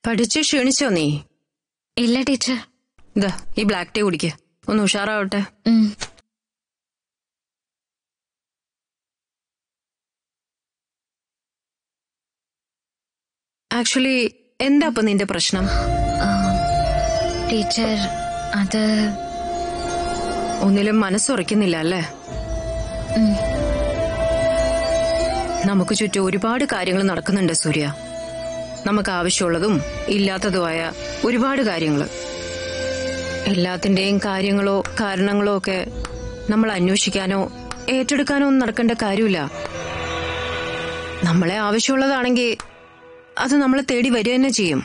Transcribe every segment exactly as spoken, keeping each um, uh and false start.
പഠിച്ച് ക്ഷീണിച്ചോ നീ? ഇല്ല ടീച്ചർ. ഇതാ ഈ ബ്ലാക്ക് ടീ കുടിക്ക, ഒന്ന് ഉഷാറാവട്ടെ. ആക്ച്വലി എന്താ ഇപ്പൊ നിന്റെ പ്രശ്നം? ടീച്ചർ അത് ഒന്നിലും മനസ്സുറയ്ക്കുന്നില്ല അല്ലേ? നമുക്ക് ചുറ്റും ഒരുപാട് കാര്യങ്ങൾ നടക്കുന്നുണ്ട് സൂര്യ. നമുക്ക് ആവശ്യമുള്ളതും ഇല്ലാത്തതുമായ ഒരുപാട് കാര്യങ്ങൾ. എല്ലാത്തിന്റെയും കാര്യങ്ങളോ കാരണങ്ങളോ ഒക്കെ നമ്മൾ അന്വേഷിക്കാനോ ഏറ്റെടുക്കാനോ ഒന്നും നടക്കേണ്ട കാര്യമില്ല. നമ്മളെ ആവശ്യമുള്ളതാണെങ്കിൽ അത് നമ്മളെ തേടി വരിക തന്നെ ചെയ്യും.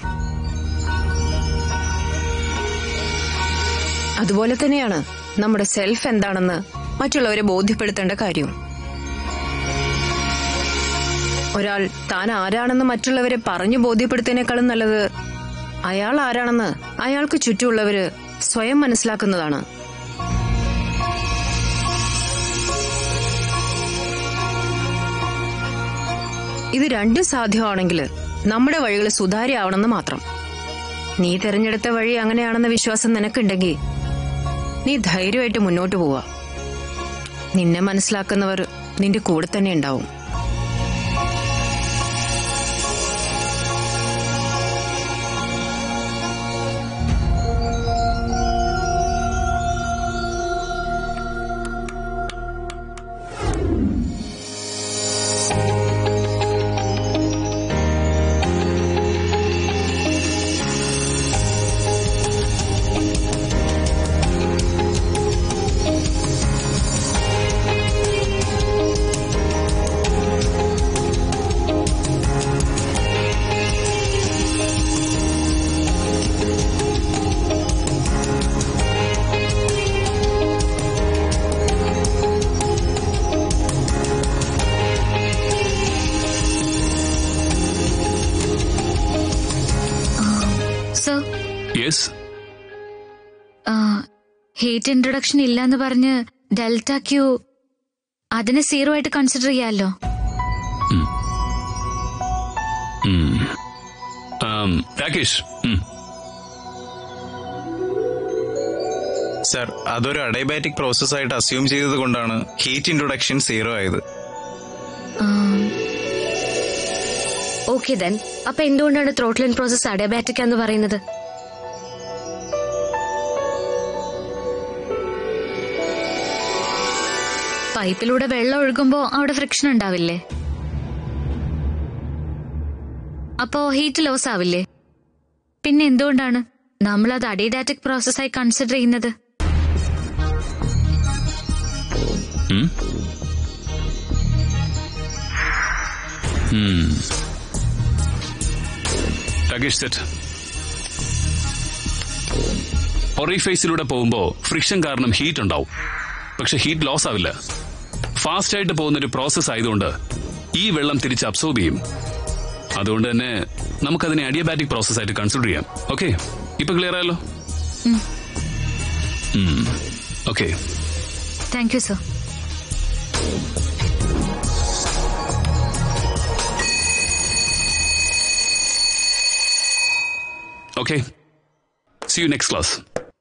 അതുപോലെ തന്നെയാണ് നമ്മുടെ സെൽഫ് എന്താണെന്ന് മറ്റുള്ളവരെ ബോധ്യപ്പെടുത്തേണ്ട കാര്യം. ഒരാൾ താൻ ആരാണെന്ന് മറ്റുള്ളവരെ പറഞ്ഞു ബോധ്യപ്പെടുത്തുന്നതിനേക്കാളും നല്ലത് അയാൾ ആരാണെന്ന് അയാൾക്ക് ചുറ്റുമുള്ളവര് സ്വയം മനസ്സിലാക്കുന്നതാണ്. ഇത് രണ്ടും സാധ്യമാണെങ്കിൽ നമ്മുടെ വഴികൾ സുതാര്യമാവണമെന്ന് മാത്രം. നീ തെരഞ്ഞെടുത്ത വഴി അങ്ങനെയാണെന്ന വിശ്വാസം നിനക്കുണ്ടെങ്കിൽ നീ ധൈര്യമായിട്ട് മുന്നോട്ട് പോവാ. നിന്നെ മനസ്സിലാക്കുന്നവർ നിന്റെ കൂടെ തന്നെ ഉണ്ടാവും. ഹീറ്റ് ഇൻട്രൊഡക്ഷൻ ഇല്ലാന്ന് പറഞ്ഞ് ഡെൽറ്റ ക്യൂ അതിനെ സീറോ ആയിട്ട് കൺസിഡർ ചെയ്യാലോ. രാകേഷ് സർ, അതൊരു അഡയബാറ്റിക് പ്രോസസ് ആയിട്ട് അസ്യൂം ചെയ്തത് കൊണ്ടാണ് ഹീറ്റ് ഇൻട്രൊഡക്ഷൻ സീറോ ആയത്. ഓക്കെ ദെൻ, അപ്പൊ എന്തുകൊണ്ടാണ് ത്രോട്ട്ലിൻ പ്രോസസ് അഡയബാറ്റിക് എന്ന് പറയുന്നത്? പൈപ്പിലൂടെ വെള്ളം ഒഴുകുമ്പോ അവിടെ ഫ്രിക്ഷൻ ഉണ്ടാവില്ലേ? അപ്പോ ഹീറ്റ് ലോസ് ആവില്ലേ? പിന്നെ എന്തുകൊണ്ടാണ് നമ്മൾ അത് അഡിയാബാറ്റിക് പ്രോസസ്സായി കൺസിഡർ ചെയ്യുന്നത്? ഒറിഫേസിലൂടെ പോകുമ്പോ ഫ്രിക്ഷൻ കാരണം ഹീറ്റ് ഉണ്ടാവും, പക്ഷെ ഹീറ്റ് ലോസ് ആവില്ല. ഫാസ്റ്റ് ആയിട്ട് പോകുന്ന ഒരു പ്രോസസ് ആയതുകൊണ്ട് ഈ വെള്ളം തിരിച്ച് അബ്സോർബ് ചെയ്യും. അതുകൊണ്ട് തന്നെ നമുക്കതിനെ അഡിയാബാറ്റിക് പ്രോസസ് ആയിട്ട് കൺസിഡർ ചെയ്യാം. ഓക്കെ, ഇപ്പൊ ക്ലിയർ ആയല്ലോ? Okay, thank you sir. Okay, see you next class.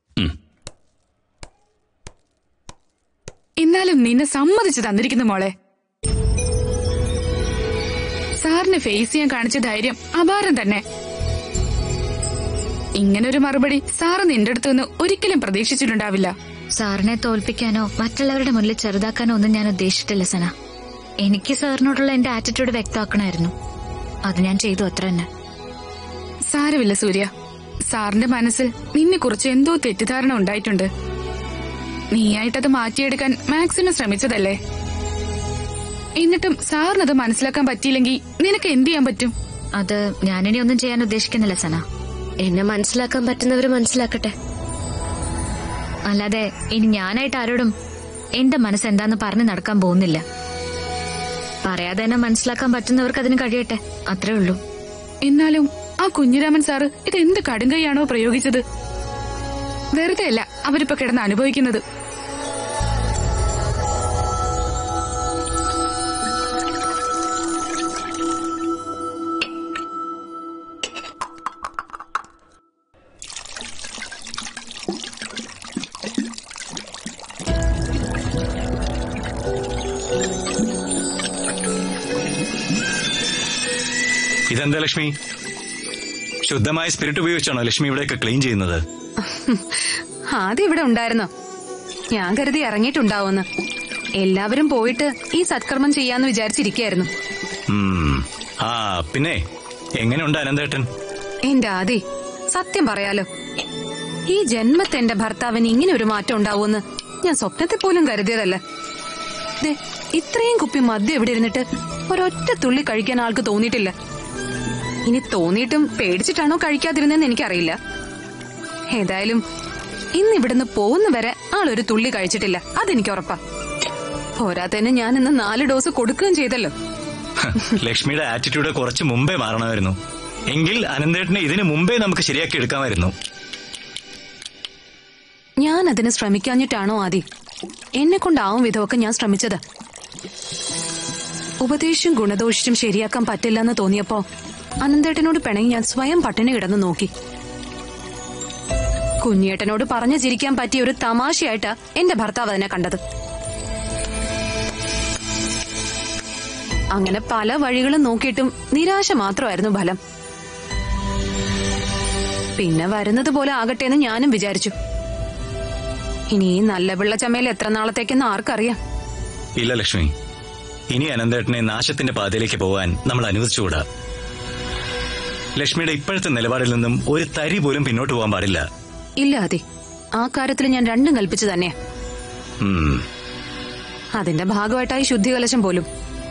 എന്നാലും നിന്നെ സമ്മതിച്ചു തന്നിരിക്കുന്നു മോളെ. സാറിനെ ഫേസ് ചെയ്യാൻ കാണിച്ച ധൈര്യം അപാരം തന്നെ. ഇങ്ങനൊരു മറുപടി സാറ് നിന്റെ അടുത്ത് നിന്ന് ഒരിക്കലും പ്രതീക്ഷിച്ചിട്ടുണ്ടാവില്ല. സാറിനെ തോൽപ്പിക്കാനോ മറ്റുള്ളവരുടെ മുന്നിൽ ചെറുതാക്കാനോ ഒന്നും ഞാൻ ഉദ്ദേശിച്ചിട്ടില്ല സന. എനിക്ക് സാറിനോടുള്ള എന്റെ ആറ്റിറ്റ്യൂഡ് വ്യക്തമാക്കണമായിരുന്നു. അത് ഞാൻ ചെയ്തു, അത്ര തന്നെ. സാരമില്ല സൂര്യ, സാറിന്റെ മനസ്സിൽ നിന്നെ കുറിച്ച് എന്തോ തെറ്റിദ്ധാരണ ഉണ്ടായിട്ടുണ്ട്. നീയായിട്ടത് മാറ്റിയെടുക്കാൻ മാക്സിമം ശ്രമിച്ചതല്ലേ? എന്നിട്ടും സാറിനത് മനസ്സിലാക്കാൻ പറ്റിയില്ലെങ്കിൽ നിനക്ക് എന്ത് ചെയ്യാൻ പറ്റും? അത് ഞാനിനി ഒന്നും ചെയ്യാൻ ഉദ്ദേശിക്കുന്നില്ല സന. എന്നെ മനസ്സിലാക്കാൻ പറ്റുന്നവര് മനസ്സിലാക്കട്ടെ. അല്ലാതെ ഇനി ഞാനായിട്ട് ആരോടും എന്റെ മനസ്സെന്താന്ന് പറഞ്ഞു നടക്കാൻ പോകുന്നില്ല. പറയാതെ എന്നെ മനസ്സിലാക്കാൻ പറ്റുന്നവർക്ക് അതിന് കഴിയട്ടെ, അത്രേ ഉള്ളൂ. എന്നാലും ആ കുഞ്ഞിരാമൻ സാറ് ഇതെന്ത് കടുങ്കൈയാണോ പ്രയോഗിച്ചത്? വെറുതെ അല്ല അവരിപ്പോ കിടന്ന് അനുഭവിക്കുന്നത്. ഇതെന്താ ലക്ഷ്മി? ശുദ്ധമായ സ്പിരിറ്റ് ഉപയോഗിച്ചാണോ ലക്ഷ്മി ഇവിടെയൊക്കെ ക്ലീൻ ചെയ്യുന്നത്? ആദ്യം ഇവിടെ ഉണ്ടായിരുന്നോ? ഞാൻ കരുതി ഇറങ്ങിയിട്ടുണ്ടാവുമെന്ന്. എല്ലാവരും പോയിട്ട് ഈ സത്കർമ്മം ചെയ്യാന്ന് വിചാരിച്ചിരിക്കായിരുന്നു. ആ പിന്നെ എങ്ങനെയുണ്ട് അനന്തേട്ടൻ? എന്റെ ആദി, സത്യം പറയാലോ, ഈ ജന്മത്തെ എന്റെ ഭർത്താവിന് ഇങ്ങനെ ഒരു മാറ്റം ഉണ്ടാവുമെന്ന് ഞാൻ സ്വപ്നത്തിൽ പോലും കരുതിയതല്ല. ദേ, ഇത്രയും കുപ്പി മദ്യം ഇവിടെ ഇരുന്നിട്ട് ഒരൊറ്റ തുള്ളി കഴിക്കാൻ ആൾക്ക് തോന്നിയിട്ടില്ല. ഇനി തോന്നിയിട്ടും പേടിച്ചിട്ടാണോ കഴിക്കാതിരുന്നെന്ന് എനിക്കറിയില്ല. ഏതായാലും ഇന്ന് ഇവിടുന്ന് പോകുന്ന വരെ ആളൊരു തുള്ളി കഴിച്ചിട്ടില്ല, അതെനിക്ക് ഉറപ്പാ. പോരാത്തന്നെ ഞാൻ ഇന്ന് നാല് ഡോസ് കൊടുക്കുകയും ചെയ്തല്ലോ. ലക്ഷ്മിയുടെ ആറ്റിറ്റ്യൂഡ് കുറച്ച് മുമ്പേ മാറണമായിരുന്നു. എങ്കിൽ അനന്തേട്ടനെ ഇതിനു മുമ്പേ നമുക്ക് ശരിയാക്കി എടുക്കാമായിരുന്നു. ഞാൻ അതിന് ശ്രമിക്കാഞ്ഞിട്ടാണോ ആദി? എന്നെ കൊണ്ടാവും വിധമൊക്കെ ഞാൻ ശ്രമിച്ചത്. ഉപദേശവും ഗുണദോഷിച്ചും ശരിയാക്കാൻ പറ്റില്ലെന്ന് തോന്നിയപ്പോ അനന്തേട്ടനോട് പിണങ്ങി ഞാൻ സ്വയം പട്ടിണി കിടന്നു നോക്കി. കുഞ്ഞേട്ടനോട് പറഞ്ഞു ചിരിക്കാൻ പറ്റിയ ഒരു തമാശയായിട്ടാ എന്റെ ഭർത്താവ് അതിനെ കണ്ടത്. അങ്ങനെ പല വഴികളും നോക്കിയിട്ടും നിരാശ മാത്രമായിരുന്നു ഫലം. പിന്നെ വരുന്നത് പോലെ ആകട്ടെ എന്ന് ഞാനും വിചാരിച്ചു. ഇനി ഈ നല്ല പിള്ളച്ചമ്മയിൽ എത്ര നാളത്തേക്കെന്ന് ആർക്കറിയാം. ഇല്ല ലക്ഷ്മി, ഇനി അനന്തേട്ടനെ നാശത്തിന്റെ പാതയിലേക്ക് പോവാൻ നമ്മൾ അനുവദിച്ചുകൂടാ. ലക്ഷ്മിയുടെ ഇപ്പോഴത്തെ നിലപാടിൽ നിന്നും ഒരു തരി പോലും പിന്നോട്ട് പോകാൻ പാടില്ല. ഇല്ല അതെ, ആ കാര്യത്തിൽ ഞാൻ രണ്ടും കൽപ്പിച്ചു തന്നെയാ. അതിന്റെ ഭാഗമായിട്ടായി ശുദ്ധികലശം പോലും.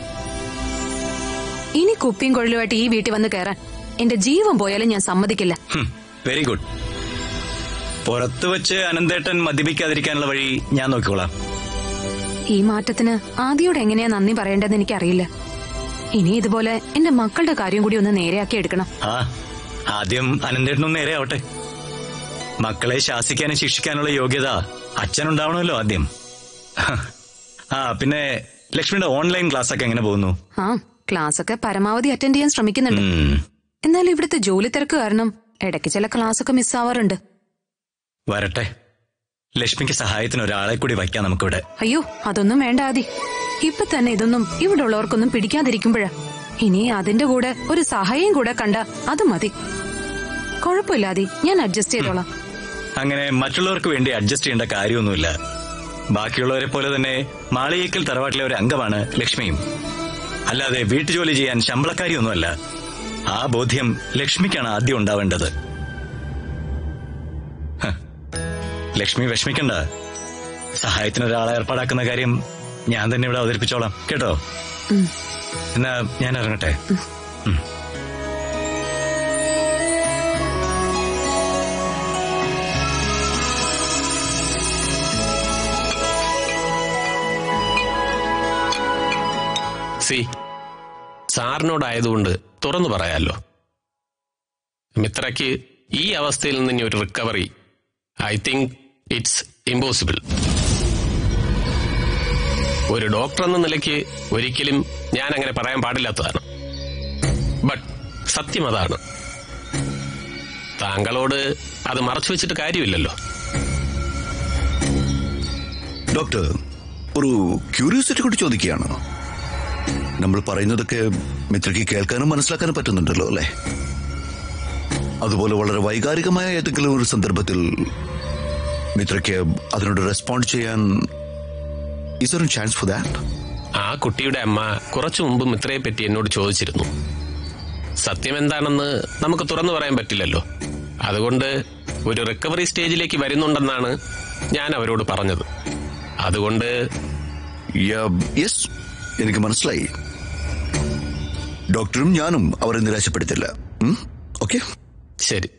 ഇനി കുപ്പിയും കൊഴലുമായിട്ട് ഈ വീട്ടിൽ വന്ന് കയറാൻ എന്റെ ജീവൻ പോയാലും ഞാൻ സമ്മതിക്കില്ല. Very good. പുറത്തു വെച്ച് അനന്തേട്ടൻ മദ്യപിക്കാതിരിക്കാനുള്ള വഴി ഞാൻ നോക്കിക്കോളാം. ഈ മാറ്റത്തിന് ആദ്യോടെ എങ്ങനെയാ നന്ദി പറയേണ്ടതെന്ന് എനിക്കറിയില്ല. ഇനി ഇതുപോലെ എന്റെ മക്കളുടെ കാര്യം കൂടി ഒന്ന് നേരെയാക്കി എടുക്കണം. ആ ആദ്യം അനന്തേട്ടനൊന്ന് നേരെയാവട്ടെ. മക്കളെ ശാസിക്കാനും ശിക്ഷിക്കാനുള്ള യോഗ്യത അച്ഛനുണ്ടാവണമല്ലോ ആദ്യം. ആ പിന്നെ ലക്ഷ്മിയുടെ ഓൺലൈൻ ക്ലാസ് ഒക്കെ എങ്ങനെ പോകുന്നു? ആ ക്ലാസ് ഒക്കെ പരമാവധി അറ്റൻഡ് ചെയ്യാൻ ശ്രമിക്കുന്നുണ്ട്. എന്നാൽ ഇവിടുത്തെ ജോലി തിരക്ക് കാരണം ഇടയ്ക്ക് ചില ക്ലാസ് ഒക്കെ മിസ്സാവാറുണ്ട്. വരട്ടെ, ലക്ഷ്മിക്ക് സഹായത്തിന് ഒരാളെ കൂടി വയ്ക്കാം നമുക്കിവിടെ. അയ്യോ, അതൊന്നും വേണ്ട ആദി. ഇപ്പൊ തന്നെ ഇതൊന്നും ഇവിടെ ഉള്ളവർക്കൊന്നും പിടിക്കാതിരിക്കുമ്പോഴാ. ഇനി അതിന്റെ കൂടെ ഒരു സഹായം കൂടെ കണ്ട അത് മതി. കുഴപ്പമില്ല ആദി, ഞാൻ അഡ്ജസ്റ്റ് ചെയ്തോളാം. അങ്ങനെ മറ്റുള്ളവർക്ക് വേണ്ടി അഡ്ജസ്റ്റ് ചെയ്യേണ്ട കാര്യമൊന്നുമില്ല. ബാക്കിയുള്ളവരെ പോലെ തന്നെ മാളിയേക്കൽ തറവാട്ടിലെ ഒരു അംഗമാണ് ലക്ഷ്മിയും. അല്ലാതെ വീട്ടുജോലി ചെയ്യാൻ ശമ്പളക്കാരിയൊന്നുമല്ല. ആ ബോധ്യം ലക്ഷ്മിക്കാണ് ആദ്യം ഉണ്ടാവേണ്ടത്. ലക്ഷ്മി വിഷമിക്കണ്ട. സഹായത്തിന് ഒരാളെ ഏർപ്പാടാക്കുന്ന കാര്യം ഞാൻ തന്നെ ഇവിടെ അവതരിപ്പിച്ചോളാം കേട്ടോ. എന്നാ ഞാൻ ഇറങ്ങട്ടെ. സി സാറിനോടായതുകൊണ്ട് തുറന്നു പറയാലോ, മിത്രയ്ക്ക് ഈ അവസ്ഥയിൽ നിന്ന് ഇനി ഒരു recovery I think it's impossible. ഒരു ഡോക്ടർ എന്ന നിലയ്ക്ക് ഒരിക്കലും ഞാൻ അങ്ങനെ പറയാൻ പാടില്ലാത്തതാണ്. ബട്ട് സത്യം അതാണ്. താങ്കളോട് അത് മറച്ചു വെച്ചിട്ട് കാര്യമില്ലല്ലോ. ഡോക്ടർ, ഒരു ക്യൂരിയോസിറ്റി കൂടി ചോദിക്കുകയാണ്. നമ്മൾ പറയുന്നതൊക്കെ മിത്രയ്ക്ക് കേൾക്കാനും മനസ്സിലാക്കാനും പറ്റുന്നുണ്ടല്ലോ അല്ലെ? അതുപോലെ വളരെ വൈകാരികമായ ഏതെങ്കിലും ഒരു സന്ദർഭത്തിൽ മിത്രയ്ക്ക് അതിനോട് റെസ്പോണ്ട് ചെയ്യാൻ is there a chance for that? ആ കുട്ടിയുടെ അമ്മ കുറച്ചു മുമ്പ് മിത്രയെ പറ്റി എന്നോട് ചോദിച്ചിരുന്നു. സത്യം എന്താണെന്ന് നമുക്ക് തുറന്നു പറയാൻ പറ്റില്ലല്ലോ. അതുകൊണ്ട് ഒരു റിക്കവറി സ്റ്റേജിലേക്ക് വരുന്നുണ്ടെന്നാണ് ഞാൻ അവരോട് പറഞ്ഞത്. അതുകൊണ്ട് യെസ്, എനിക്ക് മനസ്സിലായി. ഡോക്ടറും ഞാനും അവരെ നിരാശപ്പെടുത്തില്ല. ഓക്കെ, ശരി.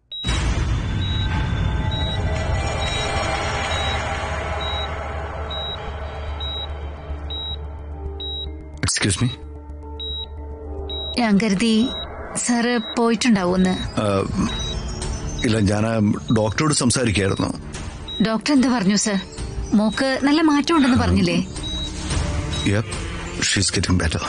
Excuse me. ഞാൻ കരുതി സാറ് പോയിട്ടുണ്ടാവുമെന്ന്. ഇല്ല, ഞാൻ ഡോക്ടറോട് സംസാരിക്കായിരുന്നു. ഡോക്ടർ എന്ത് പറഞ്ഞു സർ? മോക്ക് നല്ല മാറ്റം ഉണ്ടെന്ന് പറഞ്ഞില്ലേ? Yep, she's getting better.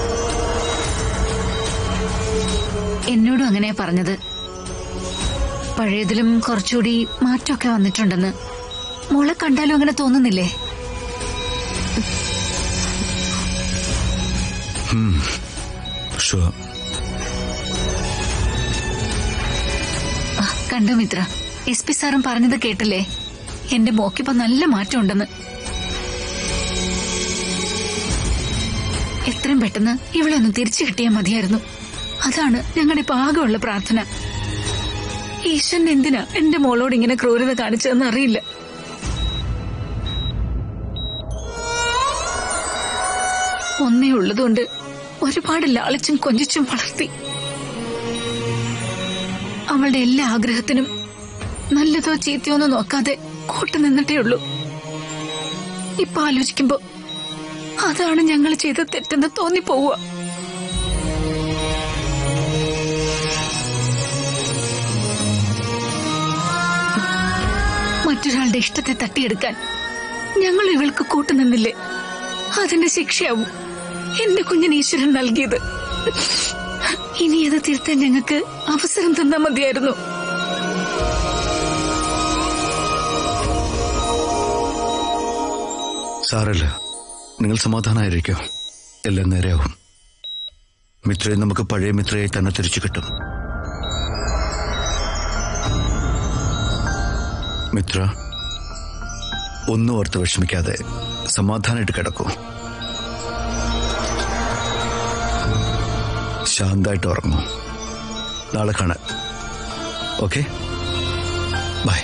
എന്നോടും അങ്ങനെ പറഞ്ഞത്. പഴയതിലും കുറച്ചുകൂടി മാറ്റമൊക്കെ വന്നിട്ടുണ്ടെന്ന് മോളെ കണ്ടാലും അങ്ങനെ തോന്നുന്നില്ലേ? കണ്ടു മിത്ര, എസ് പി സാറും പറഞ്ഞത് കേട്ടില്ലേ? എന്റെ മോക്കിപ്പോ നല്ല മാറ്റം ഉണ്ടെന്ന്. എത്രയും പെട്ടെന്ന് ഇവിടെ ഒന്ന് തിരിച്ചു കിട്ടിയാൽ മതിയായിരുന്നു. അതാണ് ഞങ്ങളുടെ ഇപ്പൊ ആകെയുള്ള പ്രാർത്ഥന. ഈശ്വരൻ എന്തിനാ എന്റെ മോളോട് ഇങ്ങനെ ക്രൂരത കാണിച്ചതെന്ന് അറിയില്ല. ഒന്നേ ഉള്ളതുകൊണ്ട് ഒരുപാട് ലാളിച്ചും കൊഞ്ചിച്ചും വളർത്തി. അവളുടെ എല്ലാ ആഗ്രഹത്തിനും നല്ലതോ ചീത്തയോ ഒന്നും നോക്കാതെ കൂട്ടു നിന്നിട്ടേ ഉള്ളൂ. ഇപ്പൊ ആലോചിക്കുമ്പോ അതാണ് ഞങ്ങൾ ചെയ്ത തെറ്റെന്ന് തോന്നിപ്പോവുക. മറ്റൊരാളുടെ ഇഷ്ടത്തെ തട്ടിയെടുക്കാൻ ഞങ്ങൾ ഇവൾക്ക് കൂട്ടുനിന്നില്ലേ? അതിന്റെ ശിക്ഷയാവും എന്റെ കുഞ്ഞിന് ഈശ്വരൻ നൽകിയത്. ഇനി അത് തിരുത്താൻ ഞങ്ങൾക്ക് അവസരം തന്നാ മതിയായിരുന്നു. സാരല്ല, നിങ്ങൾ സമാധാനമായിരിക്കോ, എല്ലാം നേരെയാവും. മിത്രയെ നമുക്ക് പഴയ മിത്രയെ തന്നെ തിരിച്ചു കിട്ടും. മിത്ര, ഒന്നും ഓർത്ത് വിഷമിക്കാതെ സമാധാനമായിട്ട് കിടക്കൂ. ശാന്തായിട്ട് ഉറങ്ങൂ. നാളെ കാണാം. Okay, bye.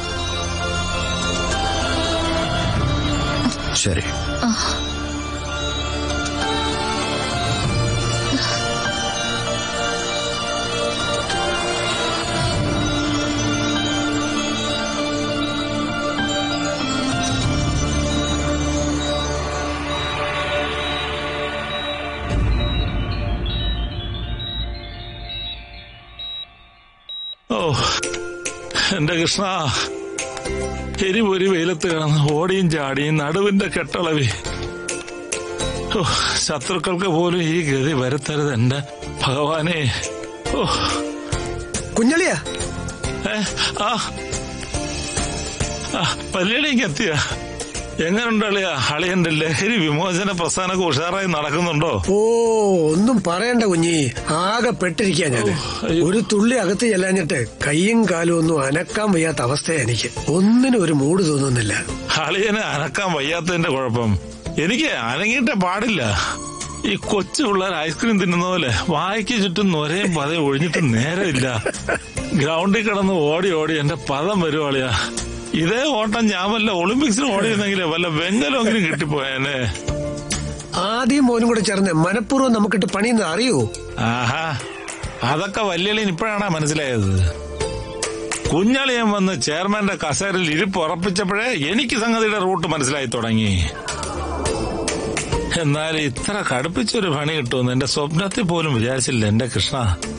ശരി. ഓ എന്റെ കൃഷ്ണ, എരിപൊരി വെയിലത്ത് കിടന്ന് ഓടിയും ചാടിയും നടുവിന്റെ കെട്ടളവി. ഓ, ശത്രുക്കൾക്ക് പോലും ഈ ഗതി വരുത്തരുത് എന്റെ ഭഗവാനെ. ഓ കുഞ്ഞളിയാ, ഏ ആ പല്ലിയടിക്ക് എത്തിയ എങ്ങനുണ്ട് അളിയാ? അളിയന്റെ ലഹരി വിമോചന പ്രസ്ഥാനമൊക്കെ ഉഷാറായി നടക്കുന്നുണ്ടോ? ഓ ഒന്നും പറയണ്ട കുഞ്ഞി, ആകെ പെട്ടിരിക്കാ ഞാൻ. ഒരു തുള്ളി അകത്ത് ചെല്ലാഞ്ഞിട്ട് കയ്യും കാലും ഒന്നും അനക്കാൻ വയ്യാത്ത അവസ്ഥയാ എനിക്ക്. ഒന്നിനും ഒരു മൂഡ് തോന്നുന്നില്ല. അളിയനെ അനക്കാൻ വയ്യാത്തതിന്റെ കുഴപ്പം എനിക്ക് അനങ്ങിയിട്ടേ പാടില്ല. ഈ കൊച്ചു പിള്ളേർ ഐസ്ക്രീം തിന്നുന്ന പോലെ വായിക്ക് ചുറ്റും നൊരയും പതയും ഒഴിഞ്ഞിട്ട് നേരമില്ല. ഗ്രൗണ്ടിൽ കിടന്ന് ഓടി ഓടി എന്റെ പദം വരുവാളിയാ. ഇതേ ഓട്ടം ഞാൻ വല്ല ഒളിമ്പിക്സിന് ഓടിയിരുന്നെങ്കിലേ വല്ല വെങ്കലെങ്കിലും കിട്ടിപ്പോയേനെ. ആദ്യം മോനും കൂടെ ചേർന്ന് മനഃപൂർവ്വം നമുക്കിട്ട് പണിയുന്നത് അറിയോ? ആഹാ, അതൊക്കെ വല്യളിയൻ ഇപ്പോഴാണ് മനസ്സിലായത്. കുഞ്ഞളിയൻ വന്ന് ചെയർമാന്റെ കസേരയിൽ ഇരിപ്പ് ഉറപ്പിച്ചപ്പോഴേ എനിക്ക് സംഗതിയുടെ റൂട്ട് മനസ്സിലായി തുടങ്ങി. എന്നാൽ ഇത്ര കടുപ്പിച്ചൊരു പണി കിട്ടുമെന്ന് എന്റെ സ്വപ്നത്തിൽ പോലും വിചാരിച്ചില്ല എന്റെ കൃഷ്ണ.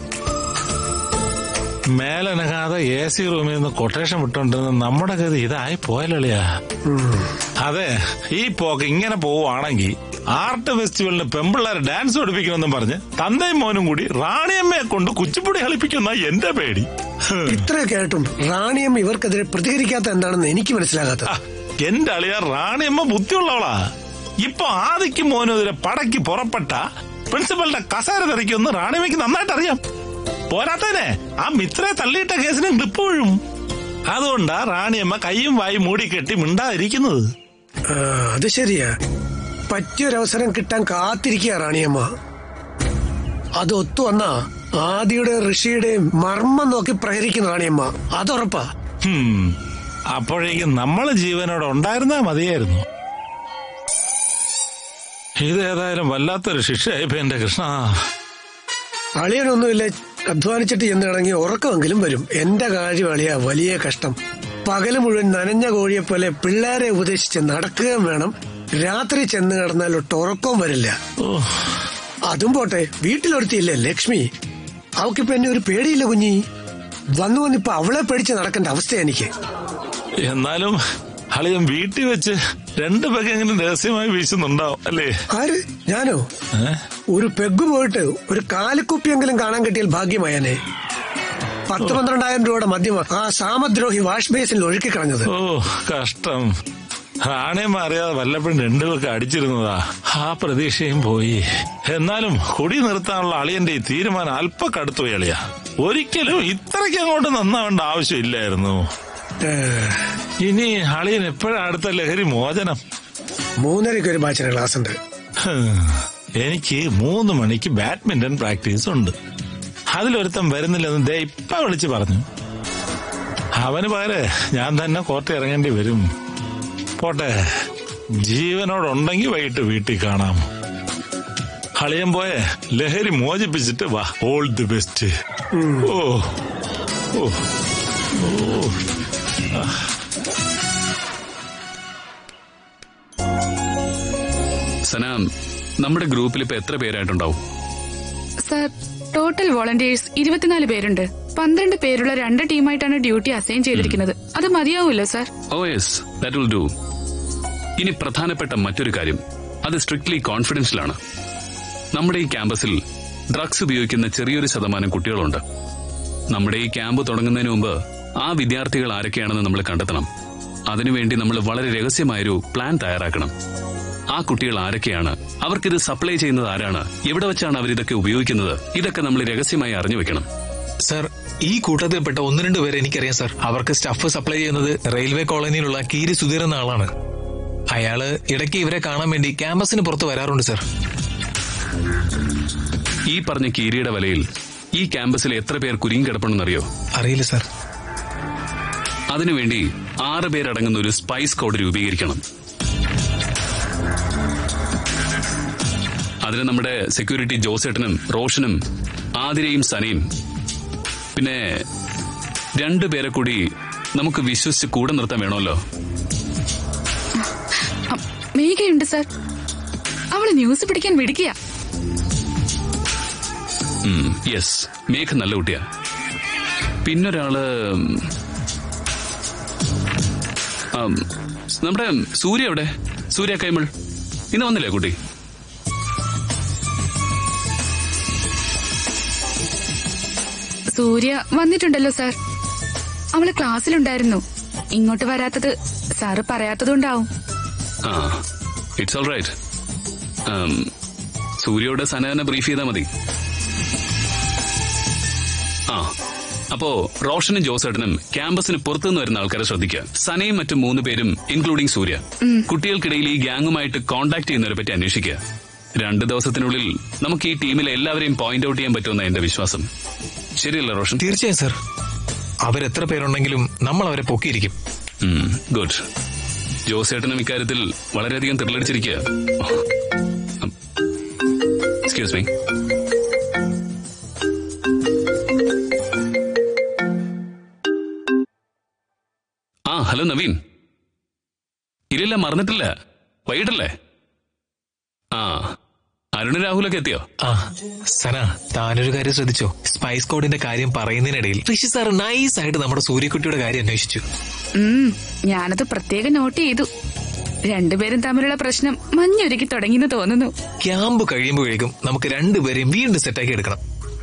മേലനങ്ങാതെ എ സി റൂമിൽ നിന്ന് കൊട്ടേഷൻ വിട്ടോണ്ടിരുന്ന നമ്മുടെ ഗതി ഇതായി പോയല്ലിയാ. അതെ, ഈ പോക്ക് ഇങ്ങനെ പോവുകയാണെങ്കിൽ ആർട്ട് ഫെസ്റ്റിവലിന് പെമ്പിള്ളേരെ ഡാൻസ് പഠിപ്പിക്കുമെന്നും പറഞ്ഞ് തന്തയും മോനും കൂടി റാണിയമ്മയെ കൊണ്ട് കുച്ചിപ്പുടി കളിപ്പിക്കുന്ന എന്റെ പേടി. ഇത്രയൊക്കെ ആയിട്ടും റാണിയമ്മ ഇവർക്കെതിരെ പ്രതികരിക്കാത്ത എന്താണെന്ന് എനിക്ക് മനസ്സിലാകാത്ത. എന്റെ അളിയ റാണിയമ്മ ബുദ്ധിയുള്ളവളാ. ഇപ്പൊ ആദിക്കും മോനെതിരെ പടയ്ക്ക് പുറപ്പെട്ട പ്രിൻസിപ്പലിന്റെ കസേര തെറിക്കുമെന്ന് റാണിയമ്മയ്ക്ക് നന്നായിട്ട് അറിയാം. പോരാത്തനെ ആ മിത്രയെ തള്ളിയിട്ട കേസിന് ക്ലിപ്പ് വീഴും. അതുകൊണ്ടാ റാണിയമ്മ കയ്യും വായും മൂടിക്കെട്ടി മിണ്ടാതിരിക്കുന്നത്. അത് ശരിയാ, പറ്റിയൊരവസരം കിട്ടാൻ കാത്തിരിക്കുക റാണിയമ്മ. അത് ഒത്തു വന്നാ ആദിയുടെയും ഋഷിയുടെയും മർമ്മം നോക്കി പ്രഹരിക്കുന്ന റാണിയമ്മ, അതുറപ്പാ. അപ്പോഴേക്കും നമ്മള് ജീവനോടെ ഉണ്ടായിരുന്നാ മതിയായിരുന്നു. ഇതേതായാലും വല്ലാത്തൊരു ശിക്ഷയായിപ്പോ എന്റെ കൃഷ്ണ. അളിയനൊന്നുമില്ല, അധ്വാനിച്ചിട്ട് ചെന്നിറങ്ങി ഉറക്കമെങ്കിലും വരും. എന്റെ കാര്യം അളിയ വലിയ കഷ്ടം. പകല് മുഴുവൻ നനഞ്ഞ കോഴിയെ പോലെ പിള്ളേരെ ഉപദേശിച്ച് നടക്കുകയും വേണം. രാത്രി ചെന്ന് കിടന്നാൽ ഒട്ട് ഉറക്കവും വരില്ല. അതും പോട്ടെ, വീട്ടിലൊരുത്തിയില്ലേ ലക്ഷ്മി, അവക്കിപ്പോ എന്നെ ഒരു പേടിയില്ല കുഞ്ഞി. വന്നു വന്നിപ്പോ അവളെ പേടിച്ച് നടക്കേണ്ട അവസ്ഥ എനിക്ക്. എന്നാലും അളിയൻ വീട്ടിൽ വെച്ച് രണ്ടു പെഗ്ഗെങ്കിലും രഹസ്യമായി വീശുന്നുണ്ടാവും അല്ലേ? ആര്? ഞാനോ? ഒരു പെഗ് പോയിട്ട് ഒരു കാലിക്കുപ്പിയെങ്കിലും കാണാൻ കിട്ടിയാൽ ഭാഗ്യമായനെ. പത്ത് പന്ത്രണ്ടായിരം രൂപയുടെ മദ്യം ആ സാമദ്രോഹി വാഷ് ബേസിൽ ഒഴുക്കി കളഞ്ഞത്. ഓ കഷ്ടം. റാണിയമ്മ അറിയാതെ വല്ലപ്പോഴും രണ്ടുപേർക്ക് അടിച്ചിരുന്നതാ. ആ പ്രതീക്ഷയും പോയി. എന്നാലും കുടി നിർത്താനുള്ള അളിയന്റെ ഈ തീരുമാനം അല്പ കടുത്തുപോയി അളിയ. ഒരിക്കലും ഇത്രയ്ക്ക് അങ്ങോട്ട് നന്നാവേണ്ട ആവശ്യമില്ലായിരുന്നു. ഇനി അളിയൻ എപ്പോഴാ അടുത്ത ലഹരി മോചനം? മൂന്നരയ്ക്ക് ഒരു ബാച്ചിന് ക്ലാസ് ഉണ്ട്. എനിക്ക് മൂന്ന് മണിക്ക് ബാഡ്മിന്റൺ പ്രാക്ടീസ് ഉണ്ട്. അതിലൊരുത്തം വരുന്നില്ലെന്ന് ദേ ഇപ്പൊ വിളിച്ചു പറഞ്ഞു. അവന് പകരം ഞാൻ തന്നെ കോർട്ട് ഇറങ്ങേണ്ടി വരും. പോട്ടെ, ജീവനോടുണ്ടെങ്കിൽ വൈകിട്ട് വീട്ടിൽ കാണാം. അളിയൻ പോയെ ലഹരി മോചിപ്പിച്ചിട്ട് വാ. All the best. ഓ ഓ ഓ സനാം, നമ്മുടെ ഗ്രൂപ്പിൽ ഇപ്പൊ എത്ര പേരായിട്ടുണ്ടാവും? സർ, ടോട്ടൽ വോളണ്ടിയേഴ്സ് ഇരുപത്തിനാല് പേരുണ്ട്. പന്ത്രണ്ട് പേരുള്ള രണ്ട് ടീമായിട്ടാണ് ഡ്യൂട്ടി അസൈൻ ചെയ്തിരിക്കുന്നത്. അത് മതിയാവുമല്ലോ sir? Oh yes, that will do. ഇനി പ്രധാനപ്പെട്ട മറ്റൊരു കാര്യം, അത് സ്ട്രിക്ട്ലി കോൺഫിഡൻഷ്യൽ ആണ്. നമ്മുടെ ഈ ക്യാമ്പസിൽ ഡ്രഗ്സ് ഉപയോഗിക്കുന്ന ചെറിയൊരു ശതമാനം കുട്ടികളുണ്ട്. നമ്മുടെ ഈ ക്യാമ്പ് തുടങ്ങുന്നതിന് മുമ്പ് ആ വിദ്യാർത്ഥികൾ ആരൊക്കെയാണെന്ന് നമ്മൾ കണ്ടെത്തണം. അതിനുവേണ്ടി നമ്മൾ വളരെ രഹസ്യമായൊരു പ്ലാൻ തയ്യാറാക്കണം. ആ കുട്ടികൾ ആരൊക്കെയാണ്, അവർക്കിത് സപ്ലൈ ചെയ്യുന്നത് ആരാണ്, എവിടെ വെച്ചാണ് അവരിതൊക്കെ ഉപയോഗിക്കുന്നത്, ഇതൊക്കെ നമ്മൾ രഹസ്യമായി അറിഞ്ഞു വെക്കണം. സർ, ഈ കൂട്ടത്തിൽപ്പെട്ട ഒന്ന് രണ്ട് പേരെ എനിക്കറിയാം സർ. അവർക്ക് സ്റ്റഫ് സപ്ലൈ ചെയ്യുന്നത് റെയിൽവേ കോളനിയിലുള്ള കീരി സുധീർ എന്ന ആളാണ്. അയാള് ഇടയ്ക്ക് ഇവരെ കാണാൻ വേണ്ടി ക്യാമ്പസിന് പുറത്ത് വരാറുണ്ട് സർ. ഈ പറഞ്ഞ കീരിയുടെ വലയിൽ ഈ ക്യാമ്പസിൽ എത്ര പേർ കുരുങ്ങി കിടപ്പുണ്ടെന്നറിയോ? അറിയില്ല സർ. അതിനുവേണ്ടി ആറ് പേരടങ്ങുന്ന ഒരു സ്പൈസ് കോഡ് രൂപീകരിക്കണം. അതിന് നമ്മുടെ സെക്യൂരിറ്റി ജോസേട്ടനും റോഷനും ആതിരയും സനയും, പിന്നെ രണ്ടുപേരെ കൂടി നമുക്ക് വിശ്വസിച്ച് കൂടെ നിർത്താൻ വേണമല്ലോ. മേഘയുണ്ട് സർ, അവള് ന്യൂസ് പിടിക്കാൻ വിടുകയ. യെസ്, മേഘ നല്ല കുട്ടിയാ. പിന്നൊരാള് നമ്മുടെ സൂര്യ എവിടെ? സൂര്യ കൈമൾ ഇന്ന് വന്നില്ലേ കുട്ടി? സൂര്യ വന്നിട്ടുണ്ടല്ലോ സാർ. അവള് ക്ലാസ്സിലുണ്ടായിരുന്നു. ഇങ്ങോട്ട് വരാത്തത് സാറ് പറയാത്തതുണ്ടാവും. ആ, ഇറ്റ്സ് ഓൾ റൈറ്റ്. സൂര്യയോട് സനനെ ബ്രീഫ് ചെയ്താൽ മതി. ആ, അപ്പോ റോഷനും ജോസേട്ടനും ക്യാമ്പസിന് പുറത്തുനിന്ന് വരുന്ന ആൾക്കാരെ ശ്രദ്ധിക്കുക. സനയും മറ്റും മൂന്ന് പേരും ഇൻക്ലൂഡിംഗ് സൂര്യ കുട്ടികൾക്കിടയിൽ ഈ ഗ്യാങ്ങുമായിട്ട് കോണ്ടാക്ട് ചെയ്യുന്നവരെ പറ്റി അന്വേഷിക്കുക. രണ്ട് ദിവസത്തിനുള്ളിൽ നമുക്ക് ഈ ടീമിലെ എല്ലാവരെയും പോയിന്റ് ഔട്ട് ചെയ്യാൻ പറ്റുമെന്ന എന്റെ വിശ്വാസം. ശരിയല്ലേ റോഷൻ? തീർച്ചയായും സർ. അവരെത്ര പേരുണ്ടെങ്കിലും നമ്മൾ അവരെ പൊക്കിയിരിക്കും. ഗുഡ്. ജോസേട്ടനും ഇക്കാര്യത്തിൽ വളരെയധികം ത്രില്ലടിച്ചിരിക്കുക. Excuse me. ആ, ഹലോ നവീൻ. ഇല്ല, മറന്നിട്ടില്ല. വൈകിട്ടല്ലേ? ആ, അരുണ് രാഹുലൊക്കെ എത്തിയോ? ആ സന, താനൊരു കാര്യം ശ്രദ്ധിച്ചോ? സ്പൈസ് കോഡിന്റെ കാര്യം പറയുന്നതിനിടയിൽ ഋഷി സാർ നൈസ് ആയിട്ട് നമ്മുടെ സൂര്യക്കുട്ടിയുടെ കാര്യം അന്വേഷിച്ചു. ഞാനത് പ്രത്യേകം നോട്ട് ചെയ്തു. രണ്ടുപേരും തമ്മിലുള്ള പ്രശ്നം മഞ്ഞൊരുക്കി തുടങ്ങിയെന്ന് തോന്നുന്നു. ക്യാമ്പ് കഴിയുമ്പോഴേക്കും നമുക്ക് രണ്ടുപേരെയും വീണ്ടും സെറ്റാക്കി എടുക്കണം.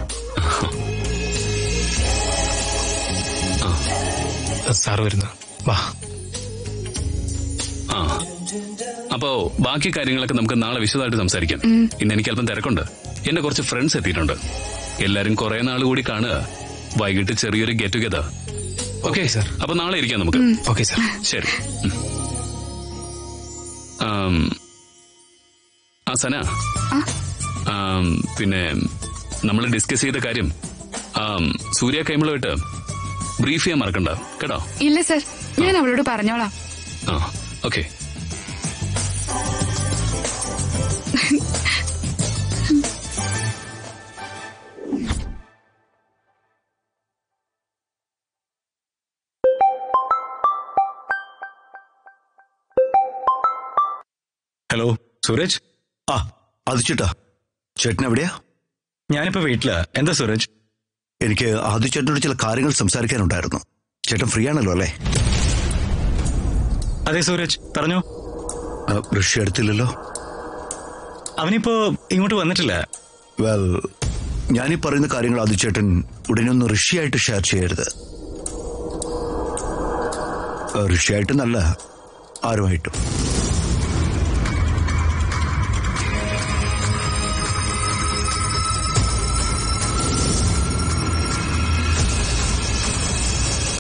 സാർ വരുന്നു, വാ. ആ, അപ്പോ ബാക്കി കാര്യങ്ങളൊക്കെ നമുക്ക് നാളെ വിശദമായിട്ട് സംസാരിക്കാം. ഇന്ന് എനിക്ക് അല്പം തിരക്കുണ്ട്. എന്റെ കുറച്ച് ഫ്രണ്ട്സ് എത്തിയിട്ടുണ്ട്. എല്ലാരും കുറെ നാൾ കൂടി കാണുക. വൈകിട്ട് ചെറിയൊരു ഗെറ്റ് ടുഗെദർ. Okay sir. അപ്പൊ നാളെ ഇരിക്കാം നമുക്ക്. Okay sir. ശരി. ആ സന, പിന്നെ നമ്മൾ ഡിസ്കസ് ചെയ്ത കാര്യം സൂര്യ കൈമളുമായിട്ട് ബ്രീഫ് ചെയ്യാൻ മറക്കണ്ട കേട്ടോ. ഇല്ല സർ, ഞാൻ അവളോട് പറഞ്ഞോളാം. ആ, ഓക്കെ. ഹലോ സൂരജ്. ആ, അത് ചേട്ടാ. ചേട്ടൻ എവിടെയാ? ഞാനിപ്പോ വീട്ടിലാ. എന്താ സൂരജ്? എനിക്ക് ആദ്യ ചേട്ടനോട് ചില കാര്യങ്ങൾ സംസാരിക്കാനുണ്ടായിരുന്നു. ചേട്ടൻ ഫ്രീ ആണല്ലോ അല്ലേ? അതെ സൂരജ്, പറഞ്ഞോ. ഋഷി എടുത്തില്ലല്ലോ. അവനിപ്പോ ഇങ്ങോട്ട് വന്നിട്ടില്ല. വെൽ, ഞാനീ പറയുന്ന കാര്യങ്ങൾ ആദ്യ ചേട്ടൻ ഉടനെ ഒന്ന് ഋഷിയായിട്ട് ഷെയർ ചെയ്യരുത്. ഋഷിയായിട്ട് നല്ല ആരുമായിട്ടും.